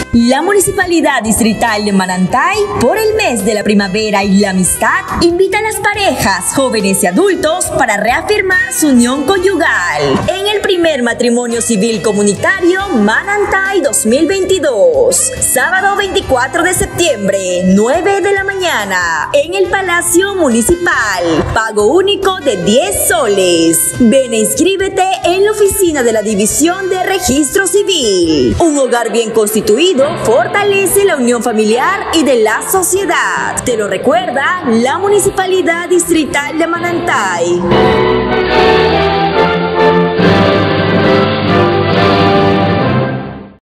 La Municipalidad Distrital de Manantay, por el mes de la primavera y la amistad, invita a las parejas, jóvenes y adultos para reafirmar su unión conyugal en el primer matrimonio civil comunitario Manantay 2022, sábado 24 de septiembre, 9 de la mañana, en el Palacio Municipal. Pago único de 10 soles. Ven e inscríbete en la oficina de la División de Registro Civil. Un hogar bien constituido fortalece la unión familiar y de la sociedad. Te lo recuerda la Municipalidad Distrital de Manantay.